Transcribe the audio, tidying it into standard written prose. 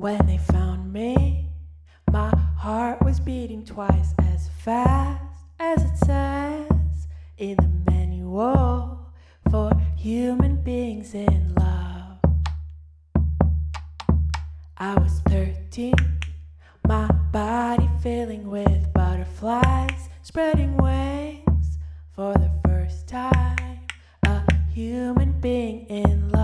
When they found me, my heart was beating twice as fast as it says in the manual for human beings in love. I was 13, my body filling with butterflies, spreading wings for the first time, a human being in love.